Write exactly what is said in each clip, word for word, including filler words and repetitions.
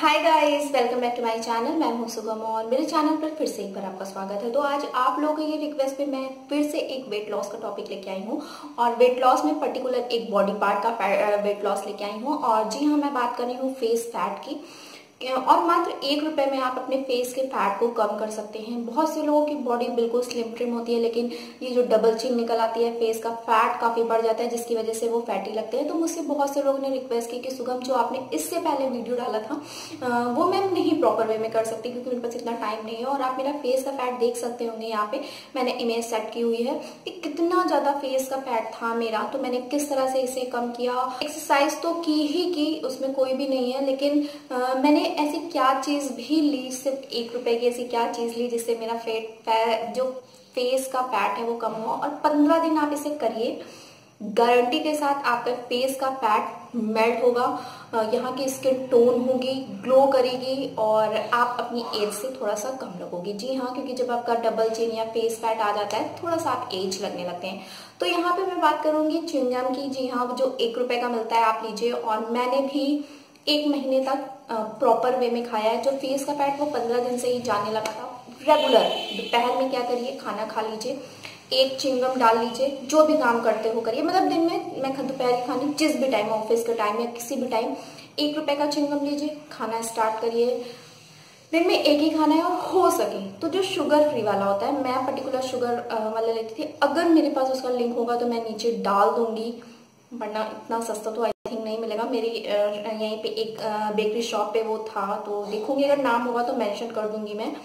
Hi guys, welcome back to my channel. मैं हूं सुगम और मेरे चैनल पर फिर से एक बार आपका स्वागत है। तो आज आप लोगों की ये रिक्वेस्ट पे मैं फिर से एक वेट लॉस का टॉपिक लेके आई हूं और वेट लॉस में पर्टिकुलर एक बॉडी पार्ट का वेट लॉस लेके आई हूं। और जी हाँ, मैं बात कर रही हूँ फेस फैट की। और मात्र एक रुपए में आप अपने फेस के फैट को कम कर सकते हैं। बहुत से लोगों की बॉडी बिल्कुल स्लिम ट्रिम होती है, लेकिन ये जो डबल चिन निकल आती है, फेस का फैट काफी बढ़ जाता है, जिसकी वजह से वो फैटी लगते हैं। तो मुझसे बहुत से लोगों ने रिक्वेस्ट की कि सुगम, जो आपने इससे पहले वीडियो डाला था वो मैं नहीं प्रॉपर वे में कर सकती क्योंकि मेरे पास इतना टाइम नहीं है। और आप मेरा फेस का फैट देख सकते होंगे, यहाँ पे मैंने इमेज सेट की हुई है कि कितना ज्यादा फेस का फैट था मेरा। तो मैंने किस तरह से इसे कम किया। एक्सरसाइज तो की ही की, उसमें कोई भी नहीं है, लेकिन आ, मैंने ऐसी क्या चीज भी ली, सिर्फ एक रुपए की ऐसी क्या चीज ली जिससे मेरा फेट जो फेस का फैट है वो कम हुआ। और पंद्रह दिन आप इसे करिए, गारंटी के साथ आपका फेस का फैट मेल्ट होगा, यहाँ की स्किन टोन होगी, ग्लो करेगी और आप अपनी एज से थोड़ा सा कम लगोगे। जी हाँ, क्योंकि जब आपका डबल चिन या फेस फैट आ जाता है, थोड़ा सा आप एज लगने लगते हैं। तो यहाँ पे मैं बात करूंगी च्युइंगम की। जी हाँ, जो एक रुपए का मिलता है आप लीजिए। और मैंने भी एक महीने तक प्रॉपर वे में खाया है। जो फेस का फैट वो पंद्रह दिन से ही जाने लगा था। रेगुलर दोपहर में क्या करिए, खाना खा लीजिए, एक च्युइंगम डाल लीजिए, जो भी काम करते हो करिए। मतलब दिन में मैं दोपहर की खाने जिस भी टाइम, ऑफिस के टाइम या किसी भी टाइम, एक रुपए का च्युइंगम लीजिए, खाना स्टार्ट करिए। दिन में एक ही खाना है और हो सके तो जो शुगर फ्री वाला होता है, मैं पर्टिकुलर शुगर वाला लेती थी। अगर मेरे पास उसका लिंक होगा तो मैं नीचे डाल दूंगी, वरना इतना सस्ता तो आई थिंक नहीं मिलेगा। मेरी यहीं पे एक बेकरी शॉप पे वो था, तो देखूंगी, अगर नाम होगा तो मेंशन कर दूंगी मैं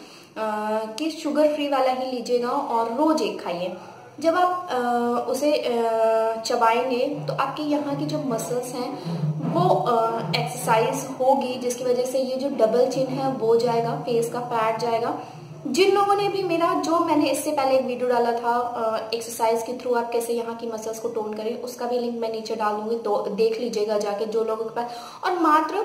कि शुगर फ्री वाला ही लीजिएगा और रोज एक खाइए। जब आप आ, उसे आ, चबाएंगे तो आपके यहाँ की जो मसल्स हैं वो एक्सरसाइज होगी, जिसकी वजह से ये जो डबल चिन है वो जाएगा, फेस का फैट जाएगा। जिन लोगों ने भी मेरा, जो मैंने इससे पहले एक वीडियो डाला था एक्सरसाइज के थ्रू आप कैसे यहाँ की मसल्स को टोन करें, उसका भी लिंक मैं नीचे डाल दूंगी, तो देख लीजिएगा जाके जो लोगों के पास। और मात्र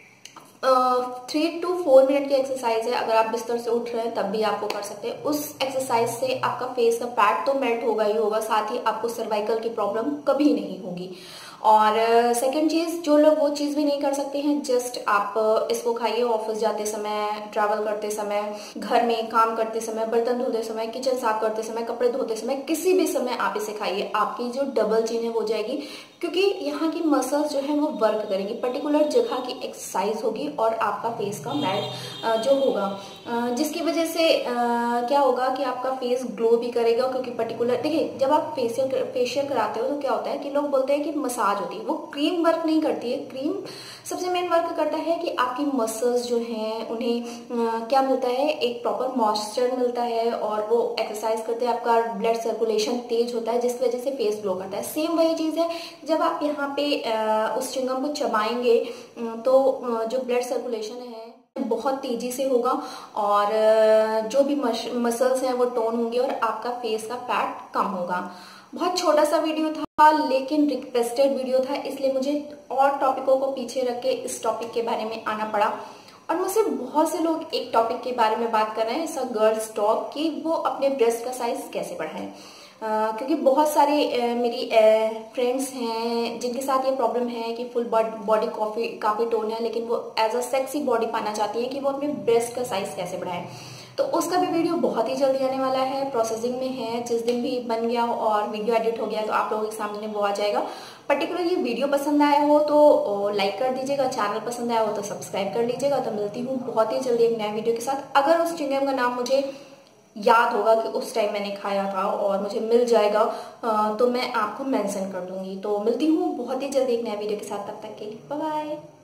थ्री टू फोर मिनट की एक्सरसाइज है, अगर आप बिस्तर से उठ रहे हैं तब भी आपको कर सकते हैं। उस एक्सरसाइज से आपका फेस का फैट तो मेल्ट होगा ही होगा, साथ ही आपको सर्वाइकल की प्रॉब्लम कभी नहीं होगी। और सेकंड चीज, जो लोग वो चीज भी नहीं कर सकते हैं, जस्ट आप इसको खाइए ऑफिस जाते समय, ट्रैवल करते समय, घर में काम करते समय, बर्तन धोते समय, किचन साफ करते समय, कपड़े धोते समय, किसी भी समय आप इसे खाइए। आपकी जो डबल चिन है वो जाएगी, क्योंकि यहाँ की मसल्स जो है वो वर्क करेंगी, पर्टिकुलर जगह की एक्सरसाइज होगी और आपका फेस का मेल्ट जो होगा, जिसकी वजह से क्या होगा कि आपका फेस ग्लो भी करेगा। क्योंकि पर्टिकुलर, देखिए, जब आप फेशियल फेशियल कराते हो तो क्या होता है कि लोग बोलते हैं कि मसाज होती है, वो क्रीम वर्क नहीं करती है। क्रीम सबसे मेन वर्क करता है कि आपकी मसल्स जो हैं उन्हें आ, क्या मिलता है, एक प्रॉपर मॉइस्चर मिलता है और वो एक्सरसाइज करते हैं, आपका ब्लड सर्कुलेशन तेज होता है, जिसकी वजह से फेस ग्लो करता है। सेम वही चीज है, जब आप यहाँ पे आ, उस च्युइंगम को चबाएंगे तो आ, जो ब्लड सर्कुलेशन है बहुत तेजी से होगा और जो भी मसल्स हैं वो टोन होंगे और आपका फेस का फैट कम होगा। बहुत छोटा सा वीडियो था, लेकिन रिक्वेस्टेड वीडियो था, इसलिए मुझे और टॉपिकों को पीछे रख के इस टॉपिक के बारे में आना पड़ा। और मुझसे बहुत से लोग एक टॉपिक के बारे में बात कर रहे हैं, ऐसा गर्ल्स टॉक, कि वो अपने ब्रेस्ट का साइज कैसे बढ़ाएं। Uh, क्योंकि बहुत सारे uh, मेरी फ्रेंड्स uh, हैं जिनके साथ ये प्रॉब्लम है कि फुल बॉडी काफी काफी टोन है, लेकिन वो एज अ सेक्सी बॉडी पाना चाहती है कि वो अपने ब्रेस्ट का साइज कैसे बढ़ाएं। तो उसका भी वीडियो बहुत ही जल्दी आने वाला है, प्रोसेसिंग में है। जिस दिन भी बन गया और वीडियो एडिट हो गया तो आप लोगों के सामने वो आ जाएगा। पर्टिकुलर ये वीडियो पसंद आया हो तो लाइक कर दीजिएगा, चैनल पसंद आया हो तो सब्सक्राइब कर लीजिएगा। तो मिलती हूँ बहुत ही जल्दी एक नए वीडियो के साथ। अगर उस च्युइंगम का नाम मुझे याद होगा कि उस टाइम मैंने खाया था और मुझे मिल जाएगा तो मैं आपको मेंशन कर दूंगी। तो मिलती हूँ बहुत ही जल्दी एक नए वीडियो के साथ, तब तक के लिए बाय बाय।